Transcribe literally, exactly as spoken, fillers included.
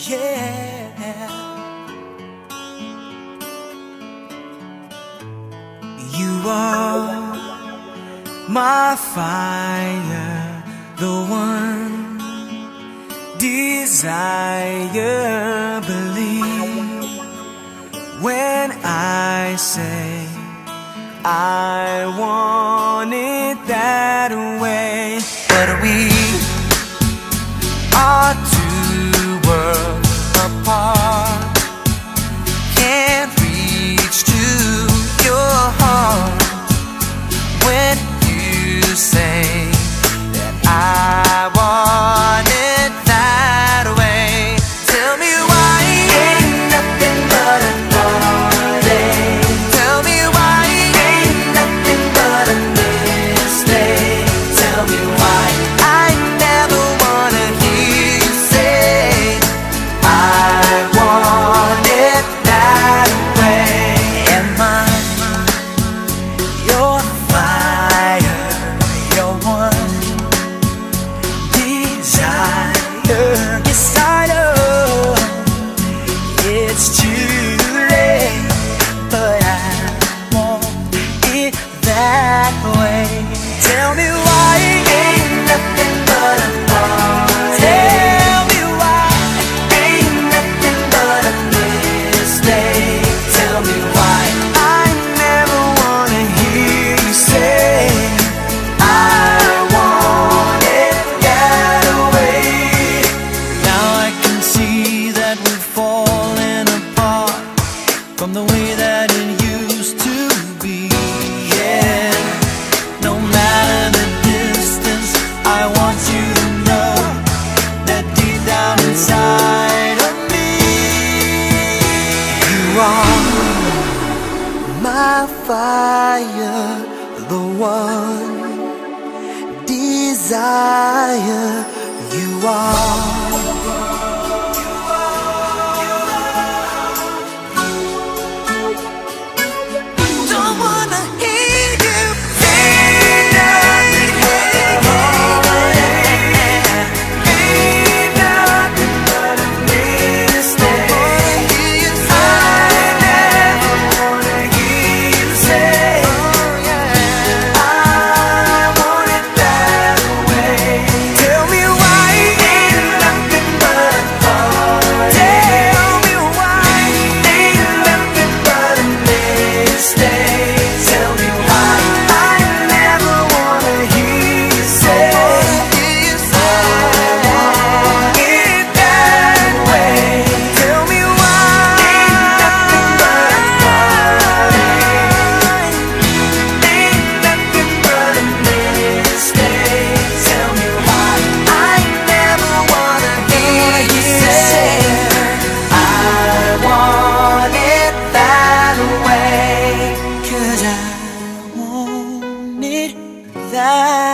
yeah. You are my fire, the one desire. Believe when I say I want it that way. But we are two worlds apart, can't reach to your heart when you say that I want it that way. Tell me why ain't nothing but a heartache. Tell me why ain't nothing but a mistake. Tell me why I never wanna hear you say I want it that way. Am I your fire, your one desire? Yes, I know it's too late, but I want it that way. Tell me why ain't nothing but a heartache. Tell me why ain't nothing but a mistake. Tell me why I never wanna hear you say I want it that way. Now I can see that we've fallen apart from the way that it used to be, yeah. No matter the distance, I want you to know that deep down inside of me, you are my fire, the one desire. You are. Don't wanna hear you say nothing but a mistake. I never wanna hear you say I want it that way. Tell me why ain't nothing but a heartache. Tell me why ain't nothing but a mistake. Tell me why I never wanna hear you say I want it that way. Tell me why ain't nothing but a heartache. Ain't nothing but a mistake. Tell me why I never wanna hear you say I want it that way. 'Cause I want it that